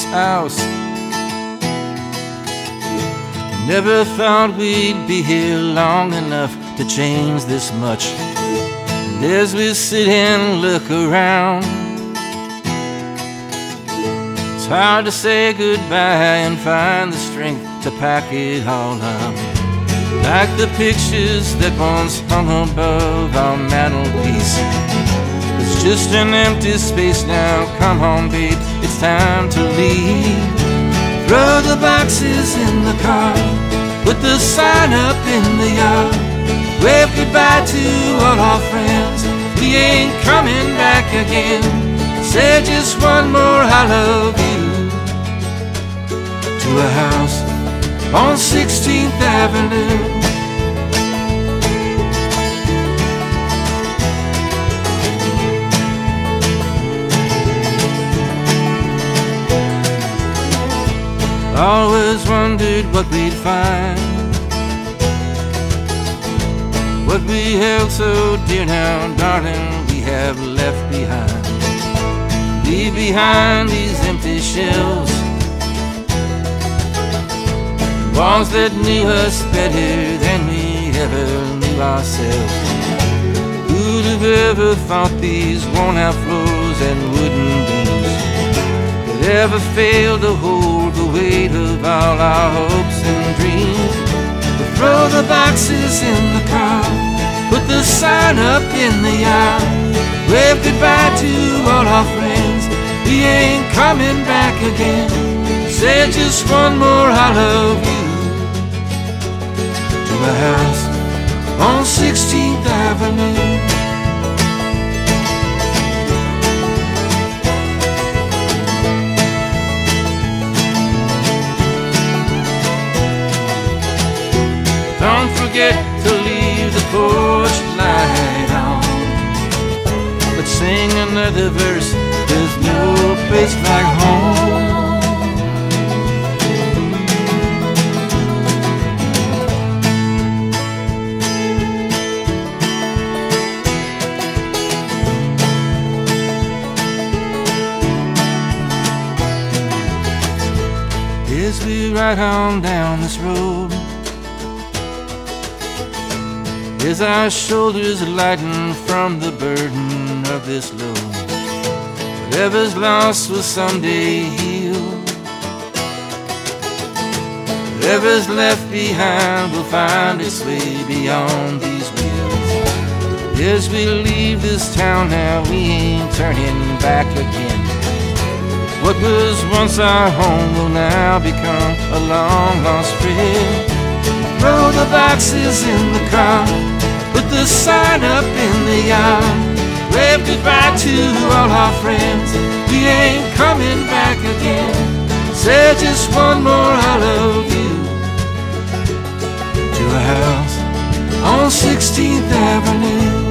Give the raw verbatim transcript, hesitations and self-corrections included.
this house. Never thought we'd be here long enough to change this much. And as we sit and look around, it's hard to say goodbye and find the strength to pack it all up. Like the pictures that once hung above our mantelpiece, it's just an empty space now. Come on, babe, it's time to leave. Throw the boxes in the car, put the sign up in the yard, wave goodbye to all our friends. We ain't coming back again. Say just one more I love you to a house on sixteenth Avenue. Always wondered what we'd find, what we held so dear now, darling, we have left behind. Leave behind these empty shells, walls that knew us better than we ever knew ourselves. Who'd have ever thought these worn out floors and wooden beams could ever fail to hold the weight of all our hopes and dreams? We'll throw the boxes in the car, put the sign up in the yard, wave goodbye to all our friends. We ain't coming back again. Say just one more I love you to a house on sixteenth Avenue. Don't forget to leave the porch light on, but sing another verse. There's no place like home. As we ride on down this road, as our shoulders lighten from the burden of this load, whatever's lost will someday heal. Whatever's left behind will find its way beyond these wheels. As we leave this town now, we ain't turning back again. What was once our home will now become a long lost friend. Throw the boxes in the car, put the sign up in the yard, wave goodbye to all our friends. We ain't coming back again. Say just one more I love you to a house on sixteenth Avenue.